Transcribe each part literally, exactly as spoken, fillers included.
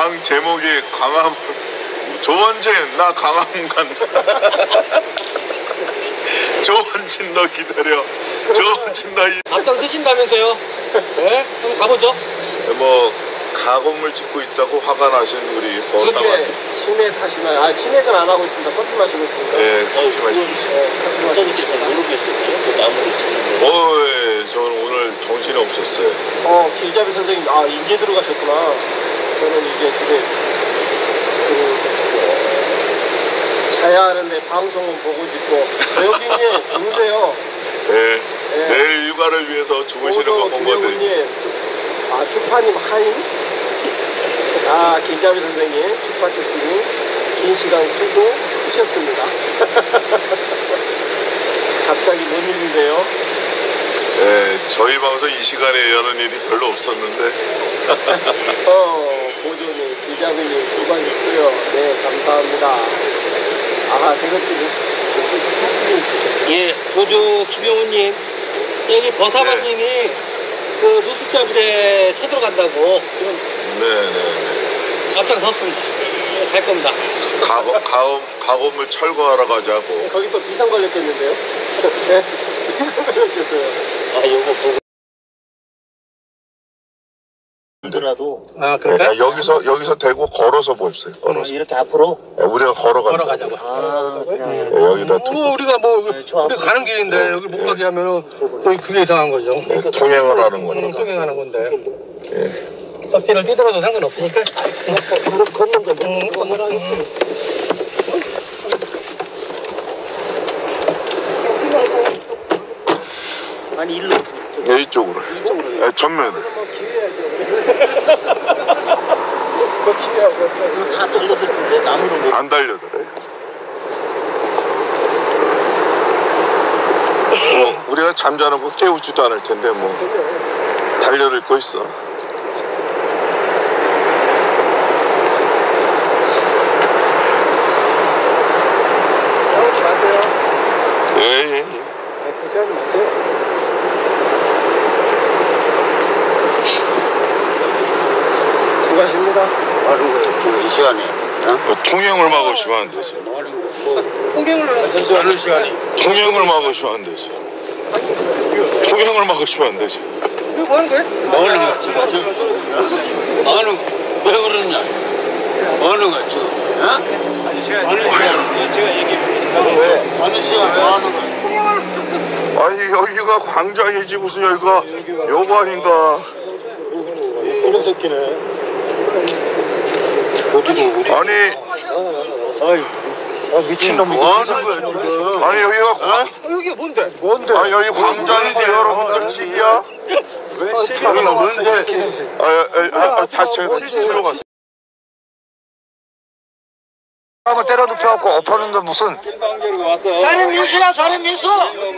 장 제목이 광화문. 조원진 나 광화문 간다. 조원진 너 기다려. 조원진 너 이... 앞장 서신다면서요? 네? 한번 가보죠. 뭐 가건물 짓고 있다고 화가 나신 우리 버사관. 치맥 하시나요? 아 치맥은 안 하고 있습니다. 커피 마시고 있습니다. 네, 커피 마시고 있습니다. 어쩌니까 잘 모르겠었어요? 그 나무를 치는 거. 어, 예, 저는 오늘 정신이 없었어요. 어, 길잡이 선생님, 아 인제 들어가셨구나. 저는 이제 집에 들어오셨고 자야 하는데 방송은 보고 싶고 배우기님 주무세요. 네, 네. 내일 육아를 위해서 주무시는 거 본 거들. 김영훈님, 아 주파님 하인. 아 길잡이 선생님, 주파주스님 긴 시간 수고하셨습니다. 갑자기 뭔 일인데요? 네, 저희 방송 이 시간에 여는 일이 별로 없었는데. 어, 보조님, 길잡이님 수고하셨어요. 네, 감사합니다. 아, 대표님 사진을 주셨네요. 예, 보조 김영훈님, 여기 버사관님이 네. 그 노숙자 부대 쳐들어간다고 지금 네네네. 앞장 섰습니다. 갈 겁니다. 가거, 가음, 가건물 철거하러 가자고. 거기 또 비상 걸렸겠는데요? 네, 비상 걸렸겠어요. 아, 요거 보고. 더라도 아, 네, 그럴까요? 여기서 여기서 대고 걸어서 봅시다. 걸어서. 이렇게 앞으로. 네, 우리가 걸어간다. 걸어가자고. 아, 그냥. 네, 여기다 두, 뭐 우리가 뭐 저 우리 가는 길인데 여기 못 가게 하면은 거의 그게 이상한 거죠. 네, 통행을 하는 음, 거니까. 통행하는 건데. 예. 썩지를 뛰더라도 상관없으니까. 걷는 거 음, 걷는 거. 아니, 일로. 네, 이쪽으로. 이쪽으로. 네, 전면에. 이거 다 떨어질 텐데, 나무로 못. 안 달려들어요. 뭐 우리가 잠자는 거 깨우지도 않을 텐데 뭐 달려들 거 있어. 싸우지 마세요. 예예. 예, 예. 아, 걱정하지 마세요. 수고하십니다. 바로 지금 이 시간에. 어? 뭐 통행을 막으시면 안 되지. 통행을 하는 시간이. 통행을 막으시면 안 되지. 통행을 막으시면 안 되지. 이거 뭐 하는 거야? 뭐 하는 거야, 지금? 지금? 뭐 하는 거야? 왜 그러냐? 뭐 하는 거야, 지금? 어? 아니, 제가, 제가, 제가 얘기해볼게요. 왜? 어느 시간 뭐 하는 거야? 아니 여기가 광장이지 무슨 여기가 여관인가. 그런 새끼네. 아니 아이, 아, 미친놈이. 뭐 하는 거야, 지금? 아니 여기가 광, 어, 여기가 뭔데? 뭔데? 아니 여기 광장이지 여러분들 집이야. 왜 여기 뭔데? 아, 아, 아, 아 자체가 들어갔어. 한번 때려 눕혀갖고 엎어놓는 무슨 살인 민수야, 살인 민수!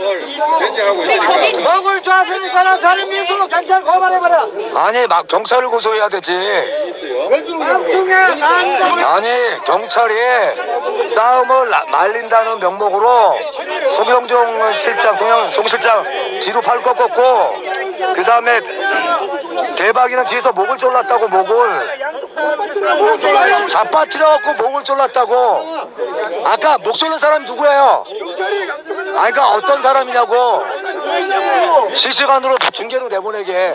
먹을 좋았으니까 살인 민수 경찰 고발해봐라. 아니 막 경찰을 고소해야 되지. 남중에 안돼. 아니 경찰이 싸움을 나- 말린다는 명목으로 송영정 실장 송영 송 실장 뒤로 팔 꺾었고 그 다음에 대박이는 뒤에서 목을 졸랐다고 목을 잡아뜨려갖고 목을 졸랐다고. 아까 목 졸른 사람 누구예요? 아니 그러니까 어떤 사람이냐고. 실시간으로 중계로 내보내게.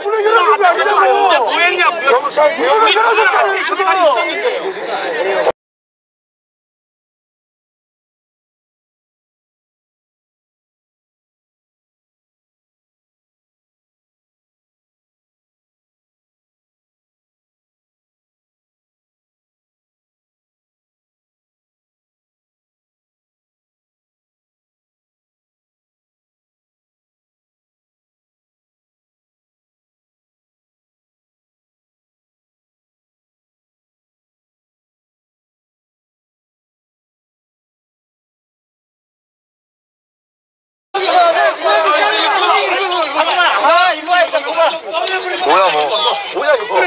뭐야 뭐? 뭐야 이거?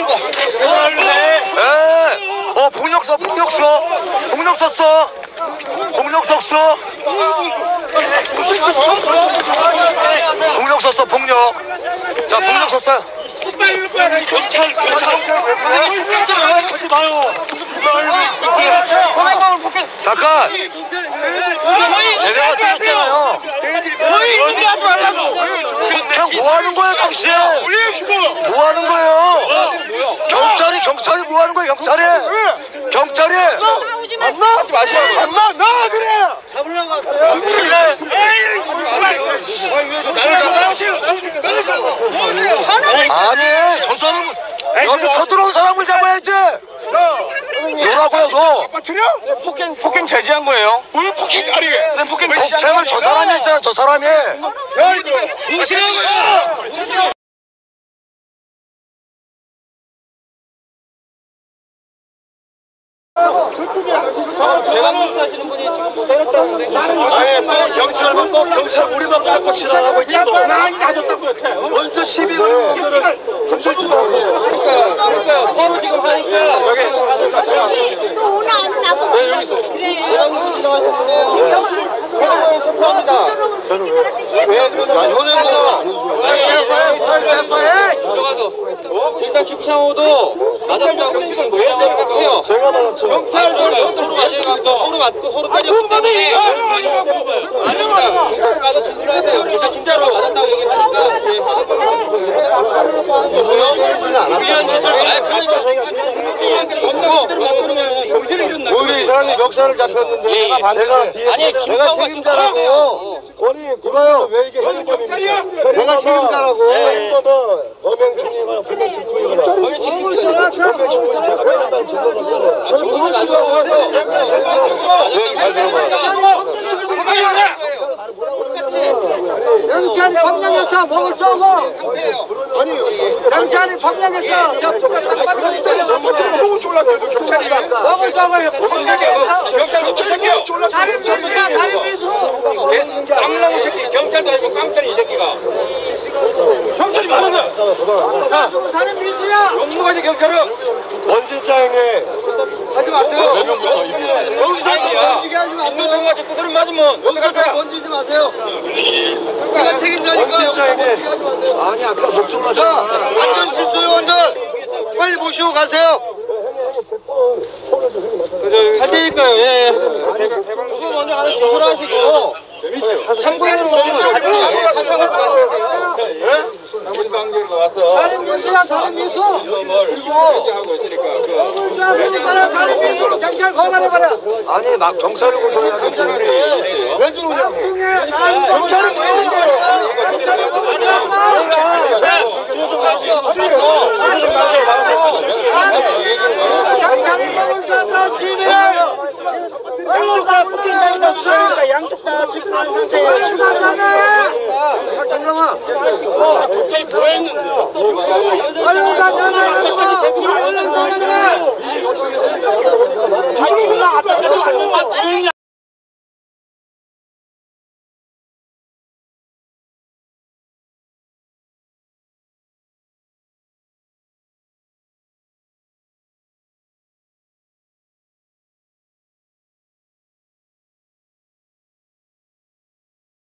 에? 어 폭력 써 폭력 써 폭력 썼어 폭력 썼어 폭력 폭력 썼어, 폭력. 자, 폭력 썼어요. 경찰, 경찰, 경찰 하지 마요. 잠깐. 제대로 때렸잖아요. 거의 하지 말라고. 그냥 뭐 하는 거예요, 당신? 뭐 하는 거예요? 경찰이, 경찰이 뭐 하는 거예요, 경찰이? 경찰이? 안 나? 하지 마시오. 안 나? 나 그래. 잡으려고 왔어요. 아니, 저 사람 여기 쳐들어온 사람을 잡아야지. 너라고요, 너. 폭행, 폭행 제지한 거예요. 왜 폭행 아니 폭행 폭행을 저 사람이 했잖아, 저 사람이. 무시하는 거야. 대강문수 하시는 분이 지금 때렸다는데. 아예 또 경찰만 또 경찰 우리만 자꾸 지랄하고 있지 또. 많이 가졌다고요. 먼저 시비 걸는 분들은 그러니까요. 그러니까요. 서로 지금 하니까 또 오나 안 나보고 그래. 대강문수 지나가신 분이에요. 회장님 첨부합니다. 왜 그러냐면 들어가서 일단 김창호도 맞았다고 지금 모양을 해요. 제가 맞았죠. 경찰도 서로 맞아서 서로 맞고 서로 때렸기 때문에 아닙니다. 경찰 가서 진술하세요. 일단 진짜로 맞았다고 얘기를 하니까 위원 진술 아 그러니까 저희가 우리 이 사람이 멱살을 잡혔는데 내가 봤는데 아니 내가 책임자라고. 아니 그거요 왜 이게 현금입니까? 내가 책임자라고. 범행 중이거나 범행 직후이거나 범행 직후이거나 범행 직후이 제가 때렸다는 증거가 있잖아요. 증거는 안 들어가세요. 잘 들어봐. 경찰이 법령에서 목을 쪼고 아니 경찰이 법령에서 접촉을 딱 받아서 목을 졸랐대도 경찰이가 목을 쪼고요 법령에서 경찰이 졸랐어. 살인 미수야 살인 미수 쌍나무 새끼 경찰도 아니고 깡패이 새끼가. 경찰이 맞았어. 살인 미수야 영무관이 경찰은 원실장에 하지 마세요. 몇 명부터 이게 여기서 던지게 하지 마세요. 인문정과 직구들은 맞으면 여기서 어떡할 거야? 던지지 마세요. 내가 책임자니까 원실장에게. 던지게 하지 마세요. 아니 아까 목소리가 자, 완전 실수요원들 빨리 모시고 가세요. 할 테니까요. 예. 누구 먼저 가서 진술하시고 참고인으로 인방계가 와서 살인 미수야 살인 미수. 그리고 하고 있으니까 그 먹을 줄 아는 사람 살인 미수 경찰 고발해봐라. 아니, 막 경찰을 고소해야 돼. 왜 들어오냐고. 경찰은 경찰은 경찰이 먹을 줄 아는 시민을 양쪽 다 집중한 상태예요. 잠깐만. 경찰이 뭐 했는데? 얼른 가잖아. 얼른 가잖아. 자기가 앞에